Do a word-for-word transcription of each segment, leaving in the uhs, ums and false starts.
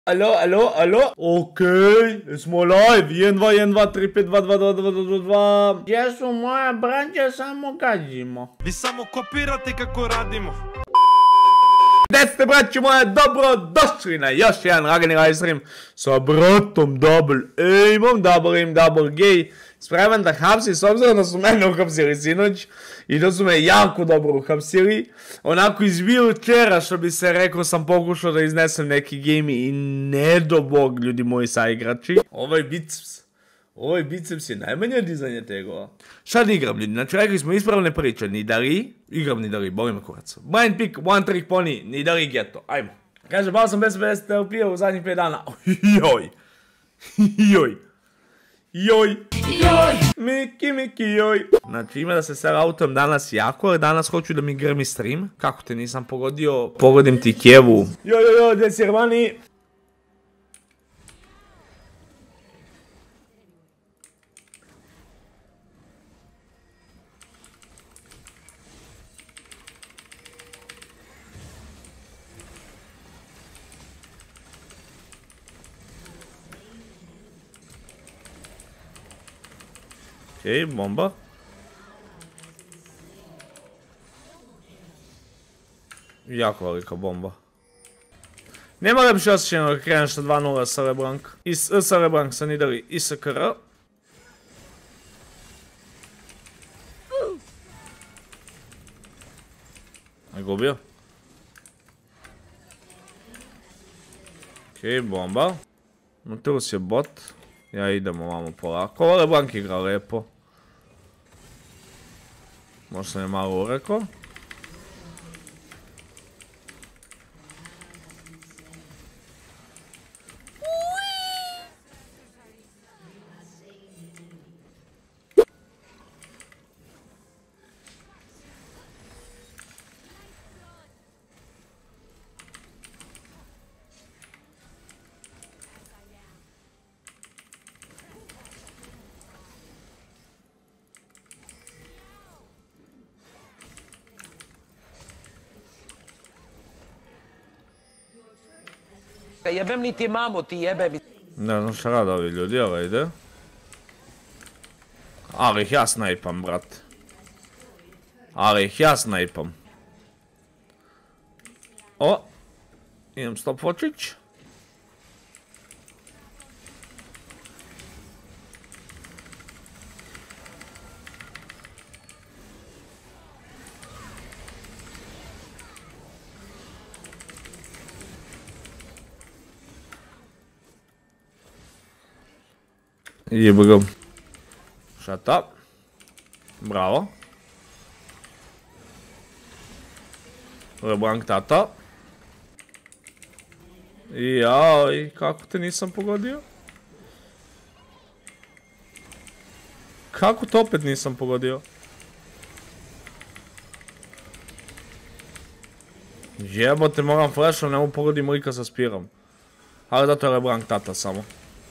Alo, alo, alo. Okej, smo live. jedan, dva, jedan, dva, tri, pet, dva, dva, dva, dva, dva, dva. Gdje su moja braća, samo gađimo. Vi samo kopirate kako radimo. Gdje ste, braći moja, dobro došli na još jedan lagani live stream sa bratom Double Aimom, Double Aim, Double Gay. Spreman da hapsi, s obzirom da su mene uhapsili sinoć i da su me jako dobro uhapsili. Onako iz wheelchaira, što bi se rekao, sam pokušao da iznesem neki game i ne do bog, ljudi moji saigrači. Ovaj biceps, ovaj biceps je najmanje dizanje tegova. Šta da igram, ljudi? Znači, rekli smo ispravne priče, Nidari, igram Nidari, boli me kurac. Blind pick, one trick pony, Nidari geto, ajmo. Kaže, bao sam bez pedeset L P-a u zadnjih pet dana. Joj, joj. Joj, joj, Miki, Miki, joj. Znači ima da se sad autom danas jako, ali danas hoću da mi grmi stream. Kako te nisam pogodio? Pogodim ti Kevu. Joj, joj, joj, gdje si Armani? Okej, bomba. Jako velika bomba. Nema lepše osjećajno da kreneš na dva nula sa LeBlanc. Sa LeBlanc, sa Nidari i sa K R. Je gubio. Okej, bomba. Nautilus je bot. Ja idemo vamo polako. Ovo LeBlanc igra lepo. Možda sam je malo urekao. Jebem niti mamu ti jebem. Ne znam šta rade ovi ljudi, ali ide. Ali ih ja snajpam, brat. Ali ih ja snajpam. O! Idem stopwatchić. Jebe ga. Shut up. Bravo. LeBlanc tata. Jaj, kako te nisam pogodio? Kako to opet nisam pogodio? Jebote, moram flashom, ne mogu pogodim lika sa spirom. Ali zato je LeBlanc tata samo.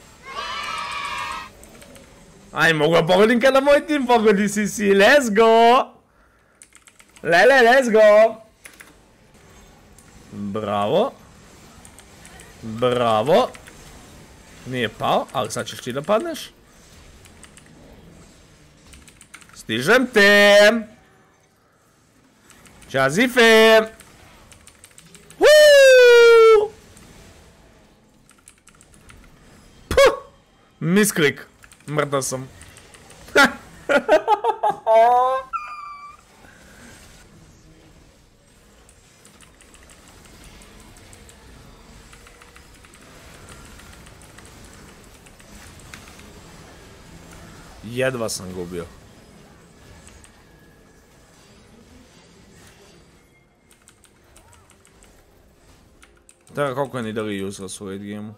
Aj, mogu ga pogodim kada moj tim pogodi si si, let's go! Lele, let's go! Bravo. Bravo. Nije pao, ali sad ćeš ti da padneš. Stižem te! Čazife! Huuu! Puh! Misklik. Mrtav sam. Jedva sam gubio. Tega koliko je Nidari useless u late game-u.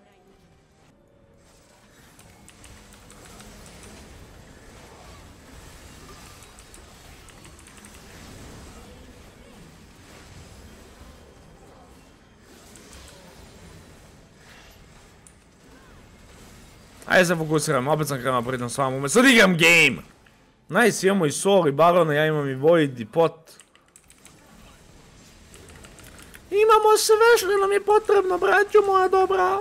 Ajde se fokusiram, opet sam krenuo pritom s vama, umjesto da igram game! Nice, imamo i Sol i Barona, ja imam i Void i Pot. Ima imamo sve što nam je potrebno, braćo moja dobra.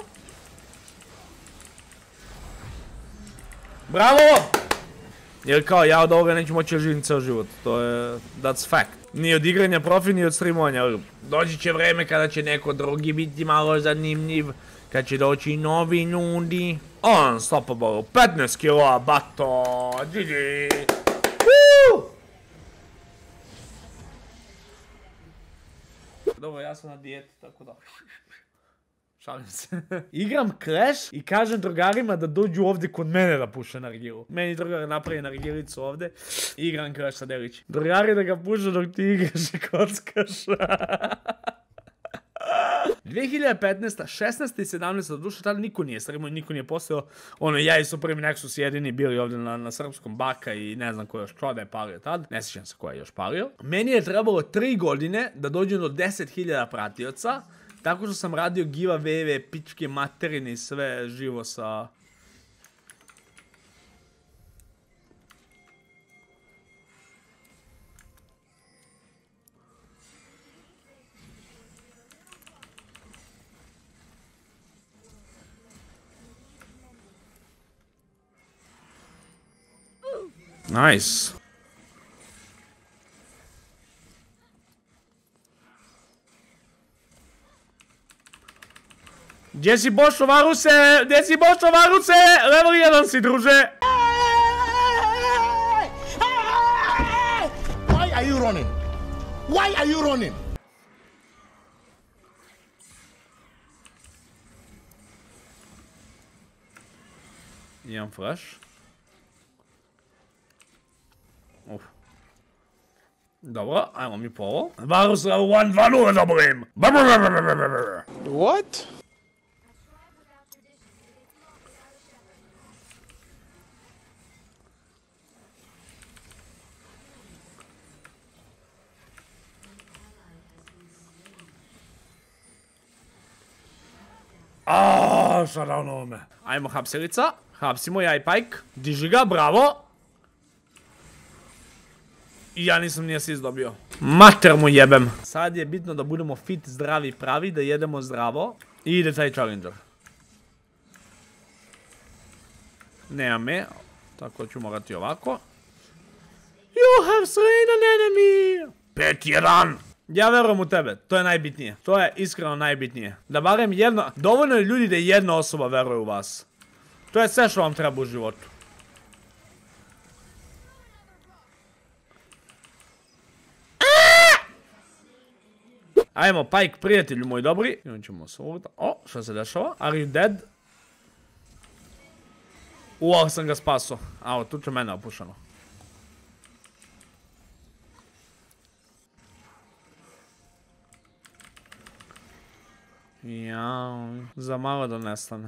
Bravo! Jer kao ja od ovoga neću moći živim ceo život, to je, that's fact. Ni od igranja profi, ni od streamovanja. Doći će vreme kada će neko drugi biti malo zanimljiv, kad će doći novi ljudi. Unstoppable, petnaest kila, bato, G G. Woo! Dobro, ja sam na dijeti, tako da... Šalim se. Igram Clash i kažem drugarima da dođu ovdje kod mene da puše nargilu. Meni drugar napravi nargilicu ovdje. Igram Clash sa Delić. Drugari da ga puše dok ti igraš i kockaš. dvije hiljade petnaesta, šesnaesta i sedamnaesta duše, tada niko nije streamao, niko nije postao. Ono, ja i Supreme Nexus jedini bili ovdje na, na srpskom Baka i ne znam ko još čuo da je palio tad. Ne sjećam se ko je još palio. Meni je trebalo tri godine da dođem do deset hiljada pratioca. Tako što sam radio giveaway, pičke materine i sve živo sa... Nice. Gdje si Bošo Varuse? Gdje si Bošo Varuse? Level jedan si, druže. Why are you running? Why are you running? Imam flash. Uf. Dobro, ajmo mi po ovo. Varus level jedan, dva nula da bolim. What? Aaaa, shutdown ovome. Ajmo hapsilica. Hapsimo ja i Pike. Diži ga, bravo. I ja nisam ni assist dobio. Mater mu jebem. Sad je bitno da budemo fit, zdravi, pravi, da jedemo zdravo. I ide taj challenger. Nema me. Tako ću morati ovako. You have slain an enemy. pet jedan. Ja verujem u tebe, to je najbitnije. To je iskreno najbitnije. Da barem jedno... Dovoljno je ljudi da jedna osoba veruje u vas. To je sve što vam treba u životu. Ajmo, Pike, prijatelju moj dobri. Imam ćemo se ovdje. O, što se dešava? Are you dead? Uo, sam ga spaso. Ao, tu će mene opušano. Jao, za malo da nestane.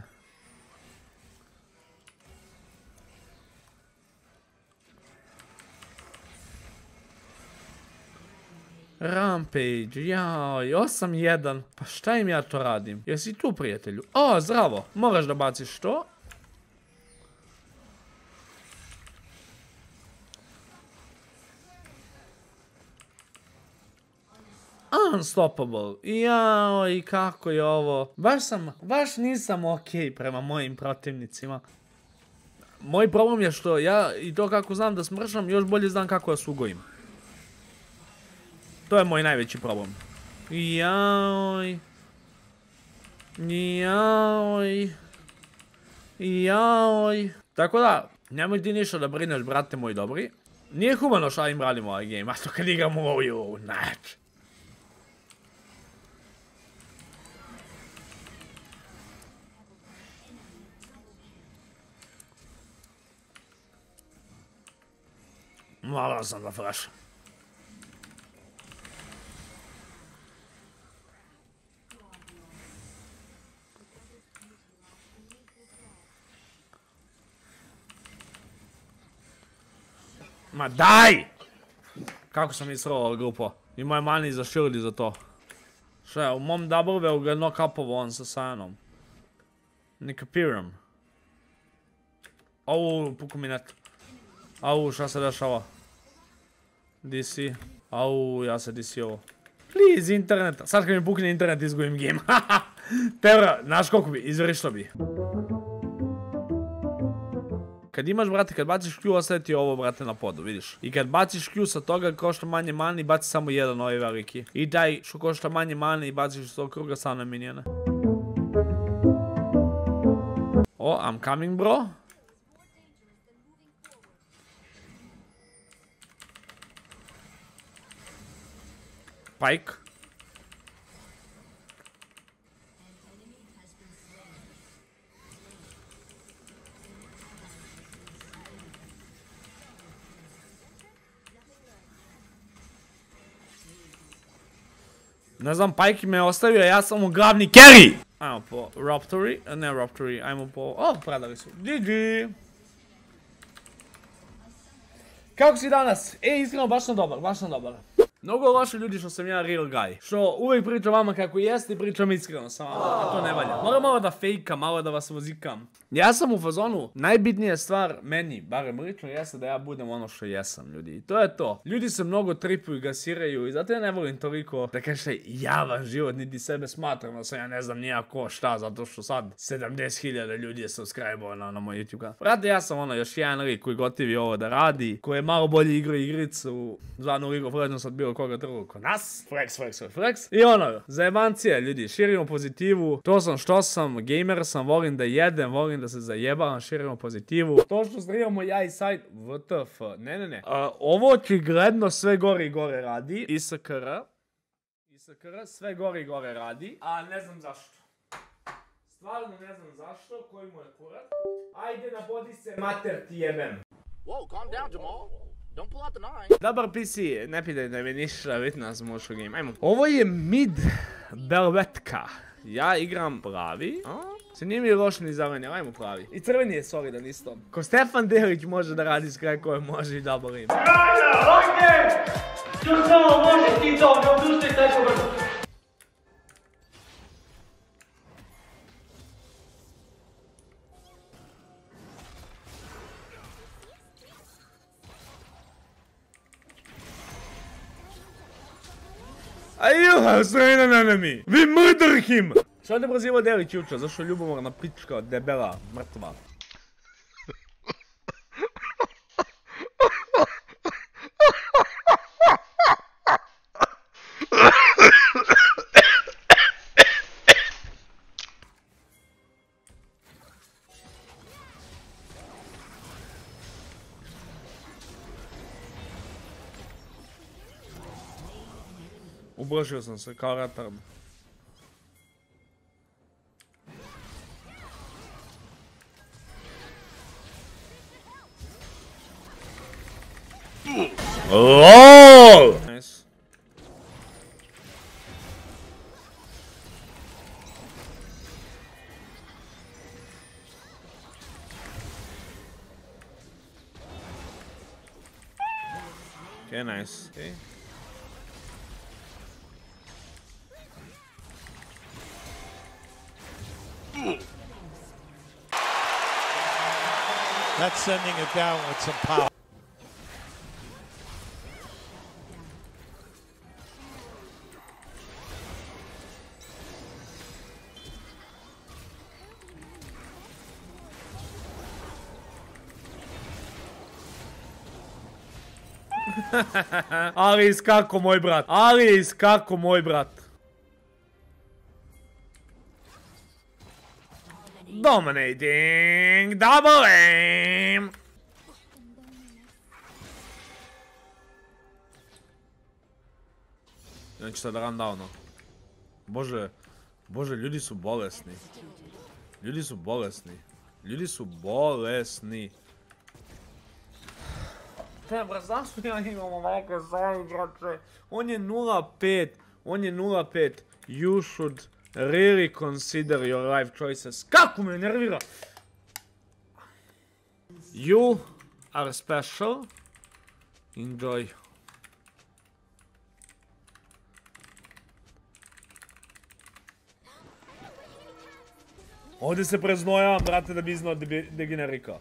Rampage, jaj, osam jedan. Pa šta im ja to radim? Jesi tu, prijatelju? O, zdravo, moraš da baciš to. Unstoppable. Jaj, kako je ovo. Baš sam, baš nisam okej prema mojim protivnicima. Moj problem je što ja i to kako znam da smršam, još bolje znam kako da sugojim. To je moj najveći problem. Jaj. Jaj. Jaj. Tako da, nemoj ti ništa da brineš, brate moj dobri. Nije humano šta im radimo ovaj game, a to kad igramo u ovu, znači. Morao sam da flasham. Ma daj! Kako sam israo ovo grupo? Imao je mani za shield i za to. Šta je, u mom double-veu ga knock-upovo on sa Sajanom. Ne kapiram. Au, puku mi net. Au, šta se dešava? D C. Au, ja se D C ovo. Please, internet. Sad kad mi pukne internet, izgubim game. Tebra, znaš koliko bi, izvrišlo bi. Kad imaš, brate, kad baciš Q, ostaje ti ovo, brate, na podu, vidiš. I kad baciš Q sa toga košta manje mani, baci samo jedan ovaj veliki. I taj što košta manje mani i baciš iz tog kruga samo na minijene. Oh, I'm coming, bro. Pike. Ne znam, Pike me ostavio, ja sam mu glavni carry! Ajmo po Raptori, ne Raptori, ajmo po... O, predali su. G G! Kako si danas? E, iskreno, baš sam dobar, baš sam dobar. Mnogo loši ljudi što sam ja real guy. Što uvijek pričam vama kako jeste i pričam iskreno sa vama, a to ne valja. Moram malo da fejkam, malo da vas vozikam. Ja sam u fazonu, najbitnija stvar meni, barem lično, jeste da ja budem ono što jesam, ljudi. I to je to. Ljudi se mnogo tripuju i gasiraju i zato ja ne volim toliko da kaže javan život, niti sebe smatram da sam ja ne znam nijako šta, zato što sad sedamdeset hiljada ljudi je subscribe-ovo na, na moj YouTube kanal. Brate, ja sam ono još jedan lik koji gotivi ovo da radi, koji je malo bolje igra igricu, zvanu League of Legends od bilo koga drugog kod nas. Flex, flex, flex. I ono, zajebancija, ljudi, širimo pozitivu, to sam što sam, gamer sam, volim da jedem, volim da se zajebavam, širimo pozitivu. To što streamamo ja i sajt, W T F, ne, ne, ne. Uh, ovo očigledno sve gore i gore radi. I S K R. I S K R sve gore i gore radi, a ne znam zašto. Stvarno ne znam zašto, koji mu je kurat. Ajde, nabodi se, mater ti jebem. Whoa, calm down, Jamal. Don't pull out the nine. Dobar P C, ne pitaj da mi ništa bitno sam ušao u game. Ajmo. Ovo je mid Belvetka. Ja igram pravi. Se nije mi loš ni zeleni, ajmo pravi. I crveni je solidan isto. Ko Stefan Delić može da radi s kraj koje može i double im. Ajde! Što samo može ti to, ne odustaj taj povrlo. You have slain an enemy! We murder him! Što ne proziva Delić jučer? Zašto je ljubomorna pička, debela, mrtva? Ublažio sam se kao retard. LOL! Nice. Okay, nice. Okay. That's sending it down with some power. Ali iskako moj brat, ali iskako moj brat. Dominating double aim. Znači sad rundowno. Bože, bože, ljudi su bolesni. Ljudi su bolesni. Ljudi su bolesni. Tebra, zašto ja imam ovakve zaigrače? On je nula pet, on je nula pet. You should really consider your life choices. Kako me nervira? You are special. Enjoy. Ovdje se preznojavam, brate, da bi iznao degenerika.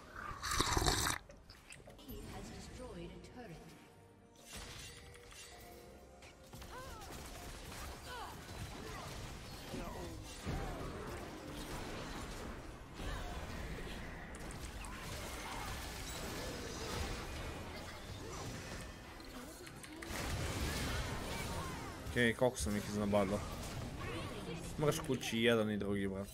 Okej, koliko sam ih iznabadao. Moraš kući jedan i drugi, brat.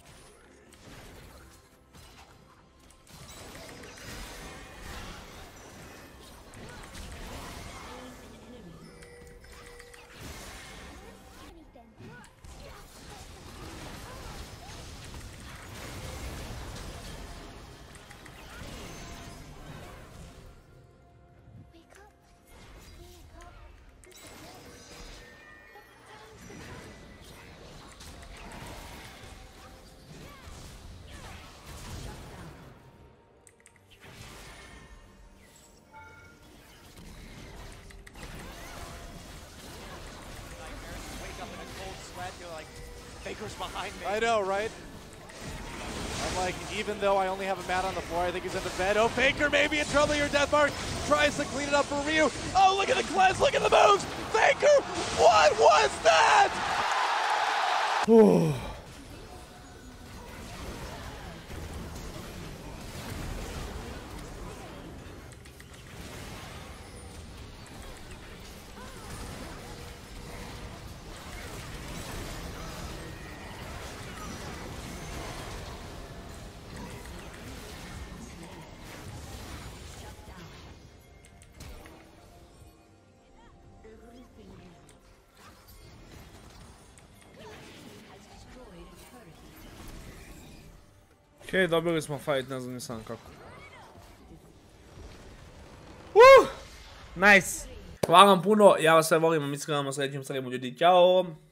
Faker's behind me. I know, right? I'm like, even though I only have a mat on the floor, I think he's in the bed. Oh, Faker maybe in trouble here. Deathmark tries to clean it up for Ryu. Oh, look at the cleanse, look at the moves. Faker, what was that? Okej, dobili smo fight, ne znam ni sam kako. Uh! Nice! Hvala vam puno, ja vas sve volim, mislim da vam srećem streamu ljudi, ćao!